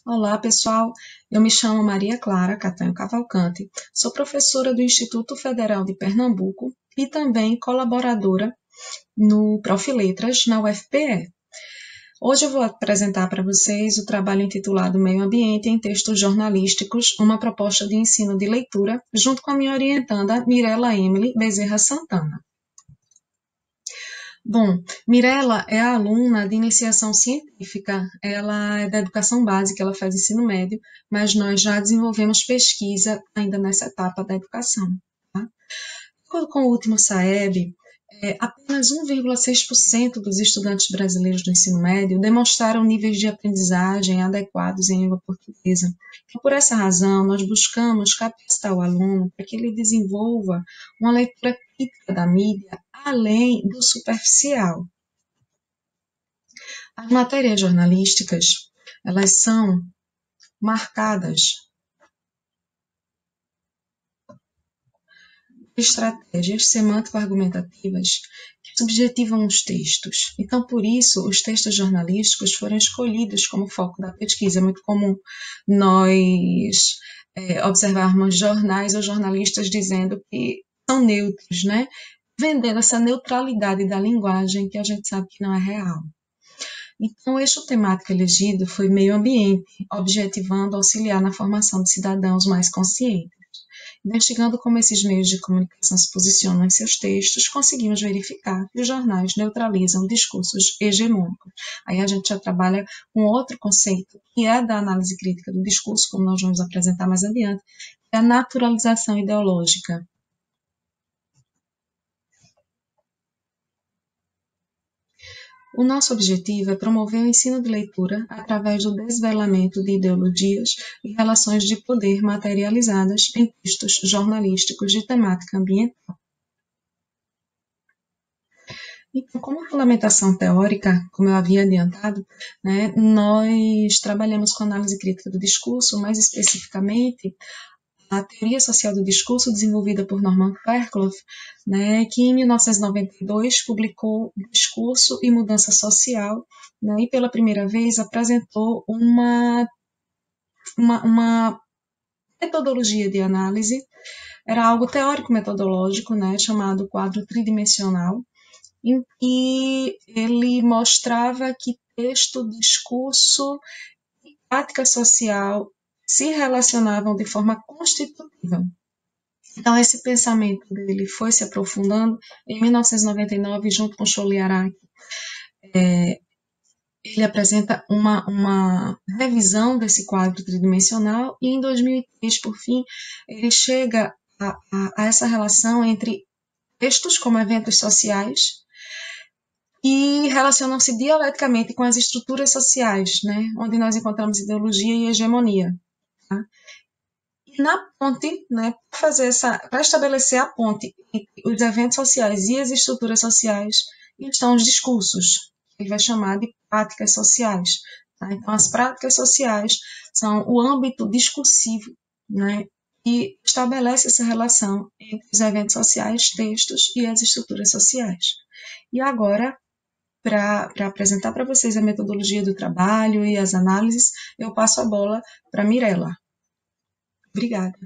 Olá, pessoal. Eu me chamo Maria Clara Catanho Cavalcante, sou professora do Instituto Federal de Pernambuco e também colaboradora no Profiletras na UFPE. Hoje eu vou apresentar para vocês o trabalho intitulado Meio Ambiente em Textos Jornalísticos, uma proposta de ensino de leitura, junto com a minha orientanda Mirela Emily Bezerra Santana. Bom, Mirela é aluna de iniciação científica, ela é da educação básica, ela faz ensino médio, mas nós já desenvolvemos pesquisa ainda nessa etapa da educação. Tá? De acordo com o último SAEB, apenas 1,6% dos estudantes brasileiros do ensino médio demonstraram níveis de aprendizagem adequados em língua portuguesa. Então, por essa razão, nós buscamos capacitar o aluno para que ele desenvolva uma leitura crítica da mídia além do superficial. As matérias jornalísticas, elas são marcadas por estratégias semântico-argumentativas que subjetivam os textos. Então, por isso, os textos jornalísticos foram escolhidos como foco da pesquisa. É muito comum nós observarmos jornais ou jornalistas dizendo que são neutros, né? Vendendo essa neutralidade da linguagem que a gente sabe que não é real. Então, o eixo temático elegido foi meio ambiente, objetivando auxiliar na formação de cidadãos mais conscientes. Investigando como esses meios de comunicação se posicionam em seus textos, conseguimos verificar que os jornais neutralizam discursos hegemônicos. Aí a gente já trabalha com outro conceito, que é da análise crítica do discurso, como nós vamos apresentar mais adiante, que é a naturalização ideológica. O nosso objetivo é promover o ensino de leitura através do desvelamento de ideologias e relações de poder materializadas em textos jornalísticos de temática ambiental. Então, como fundamentação teórica, como eu havia adiantado, né, nós trabalhamos com análise crítica do discurso, mais especificamente a teoria social do discurso desenvolvida por Norman Fairclough, né, que em 1992 publicou Discurso e Mudança Social, né, e pela primeira vez apresentou uma metodologia de análise, era algo teórico-metodológico, né, chamado quadro tridimensional, em que ele mostrava que texto, discurso e prática social se relacionavam de forma constitutiva. Então, esse pensamento dele foi se aprofundando. Em 1999, junto com Choliarak, ele apresenta uma revisão desse quadro tridimensional e, em 2003, por fim, ele chega a essa relação entre textos como eventos sociais e relacionam-se dialeticamente com as estruturas sociais, né, onde nós encontramos ideologia e hegemonia. Tá? Na ponte, né, para estabelecer a ponte entre os eventos sociais e as estruturas sociais, estão os discursos, que ele vai chamar de práticas sociais. Tá? Então, as práticas sociais são o âmbito discursivo, né, que estabelece essa relação entre os eventos sociais, textos e as estruturas sociais. E agora, para apresentar para vocês a metodologia do trabalho e as análises, eu passo a bola para a Mirela. Obrigada.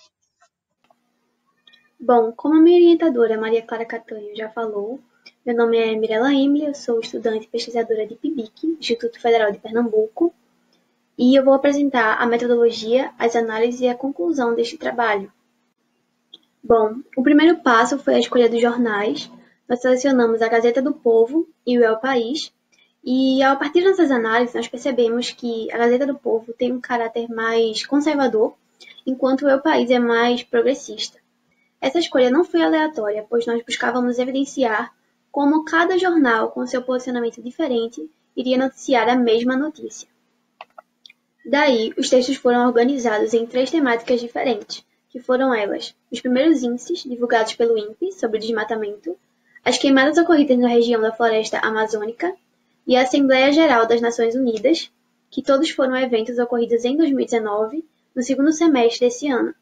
Bom, como a minha orientadora Maria Clara Catanho já falou, meu nome é Mirela Emily, eu sou estudante e pesquisadora de PIBIC, Instituto Federal de Pernambuco, e eu vou apresentar a metodologia, as análises e a conclusão deste trabalho. Bom, o primeiro passo foi a escolha dos jornais. Nós selecionamos a Gazeta do Povo e o El País, e a partir dessas análises nós percebemos que a Gazeta do Povo tem um caráter mais conservador, enquanto o El País é mais progressista. Essa escolha não foi aleatória, pois nós buscávamos evidenciar como cada jornal, com seu posicionamento diferente, iria noticiar a mesma notícia. Daí, os textos foram organizados em 3 temáticas diferentes, que foram elas: os primeiros índices divulgados pelo INPE sobre desmatamento, as queimadas ocorridas na região da floresta amazônica e a Assembleia Geral das Nações Unidas, que todos foram eventos ocorridos em 2019, no segundo semestre desse ano.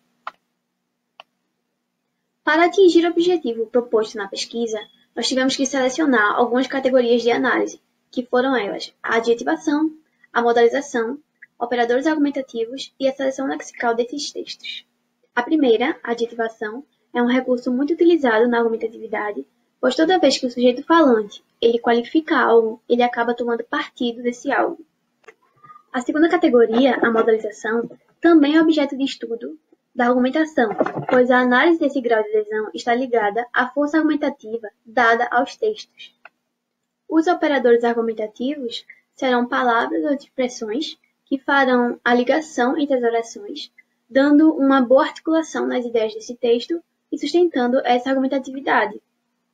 Para atingir o objetivo proposto na pesquisa, nós tivemos que selecionar algumas categorias de análise, que foram elas: a adjetivação, a modalização, operadores argumentativos e a seleção lexical desses textos. A primeira, a adjetivação, é um recurso muito utilizado na argumentatividade, pois toda vez que o sujeito falante ele qualifica algo, ele acaba tomando partido desse algo. A segunda categoria, a modalização, também é objeto de estudo da argumentação, pois a análise desse grau de adesão está ligada à força argumentativa dada aos textos. Os operadores argumentativos serão palavras ou expressões que farão a ligação entre as orações, dando uma boa articulação nas ideias desse texto e sustentando essa argumentatividade.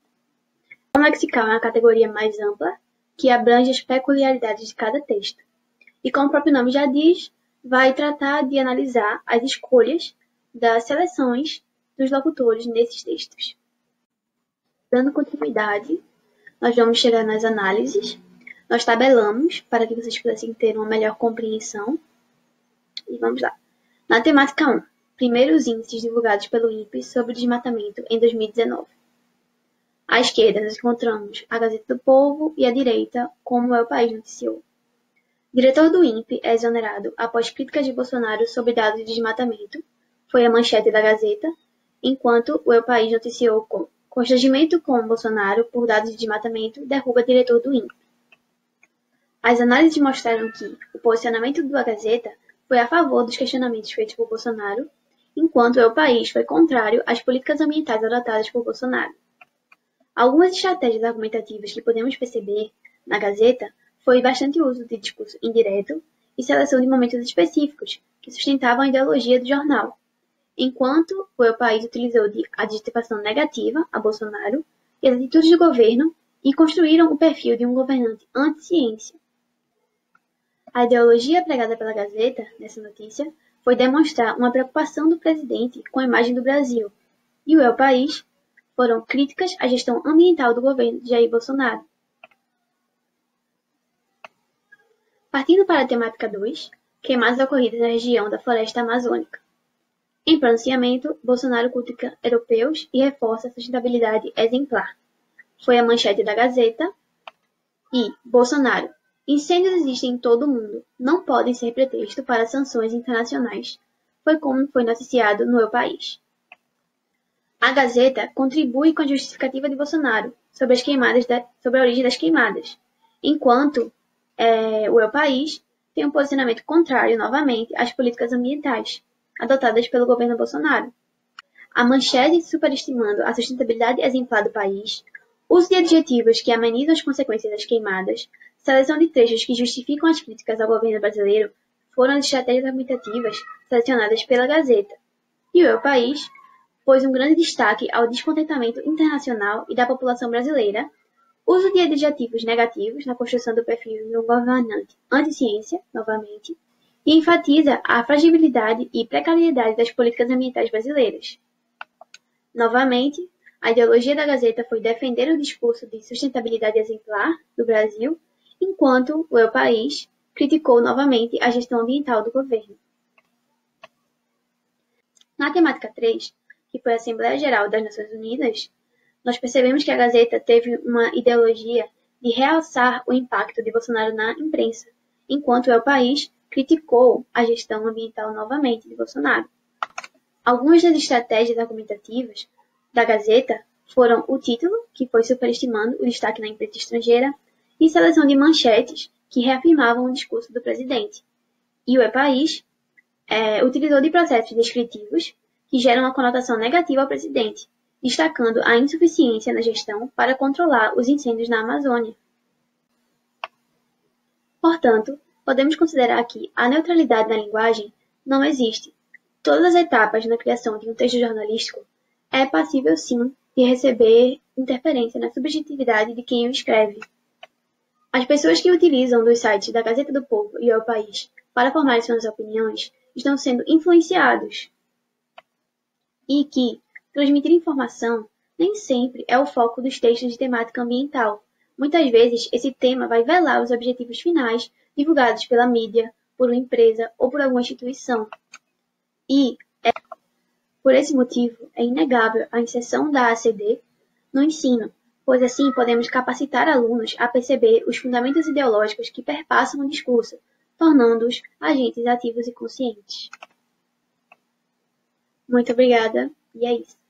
O lexical é uma categoria mais ampla, que abrange as peculiaridades de cada texto. E como o próprio nome já diz, vai tratar de analisar as escolhas das seleções dos locutores nesses textos. Dando continuidade, nós vamos chegar nas análises. Nós tabelamos para que vocês pudessem ter uma melhor compreensão. E vamos lá. Na temática 1, primeiros índices divulgados pelo INPE sobre o desmatamento em 2019. À esquerda, nós encontramos a Gazeta do Povo e à direita, como é o país noticiou. Diretor do INPE é exonerado após críticas de Bolsonaro sobre dados de desmatamento. Foi a manchete da Gazeta, enquanto o El País noticiou com constrangimento com Bolsonaro por dados de desmatamento derruba diretor do INPE. As análises mostraram que o posicionamento da Gazeta foi a favor dos questionamentos feitos por Bolsonaro, enquanto o El País foi contrário às políticas ambientais adotadas por Bolsonaro. Algumas estratégias argumentativas que podemos perceber na Gazeta foi bastante uso de discurso indireto e seleção de momentos específicos que sustentavam a ideologia do jornal, enquanto o El País utilizou de adjetivação negativa a Bolsonaro e as atitudes do governo e construíram o perfil de um governante anti-ciência. A ideologia pregada pela Gazeta, nessa notícia, foi demonstrar uma preocupação do presidente com a imagem do Brasil, e o El País foram críticas à gestão ambiental do governo de Jair Bolsonaro. Partindo para a temática 2, queimadas ocorridas na região da floresta amazônica. Em pronunciamento, Bolsonaro critica europeus e reforça a sustentabilidade exemplar. Foi a manchete da Gazeta. E Bolsonaro: incêndios existem em todo o mundo, não podem ser pretexto para sanções internacionais. Foi como foi noticiado no El País. A Gazeta contribui com a justificativa de Bolsonaro sobre a origem das queimadas, enquanto o El País tem um posicionamento contrário, novamente, às políticas ambientais adotadas pelo governo Bolsonaro. A manchete superestimando a sustentabilidade exemplar do país, uso de adjetivos que amenizam as consequências das queimadas, seleção de trechos que justificam as críticas ao governo brasileiro foram as estratégias argumentativas selecionadas pela Gazeta. E o El País pôs um grande destaque ao descontentamento internacional e da população brasileira, uso de adjetivos negativos na construção do perfil de um governante anti-ciência, novamente, e enfatiza a fragilidade e precariedade das políticas ambientais brasileiras. Novamente, a ideologia da Gazeta foi defender o discurso de sustentabilidade exemplar do Brasil, enquanto o El País criticou novamente a gestão ambiental do governo. Na temática 3, que foi a Assembleia Geral das Nações Unidas, nós percebemos que a Gazeta teve uma ideologia de realçar o impacto de Bolsonaro na imprensa, enquanto o El País criticou a gestão ambiental novamente de Bolsonaro. Algumas das estratégias argumentativas da Gazeta foram o título, que foi superestimando o destaque na imprensa estrangeira, e seleção de manchetes que reafirmavam o discurso do presidente. E o El País utilizou de processos descritivos que geram uma conotação negativa ao presidente, destacando a insuficiência na gestão para controlar os incêndios na Amazônia. Portanto, podemos considerar que a neutralidade na linguagem não existe. Todas as etapas na criação de um texto jornalístico é passível, sim, de receber interferência na subjetividade de quem o escreve. As pessoas que utilizam dos sites da Gazeta do Povo e o El País para formar suas opiniões estão sendo influenciados. E que transmitir informação nem sempre é o foco dos textos de temática ambiental. Muitas vezes, esse tema vai velar os objetivos finais divulgados pela mídia, por uma empresa ou por alguma instituição. E, por esse motivo, é inegável a inserção da ACD no ensino, pois assim podemos capacitar alunos a perceber os fundamentos ideológicos que perpassam o discurso, tornando-os agentes ativos e conscientes. Muito obrigada, e é isso.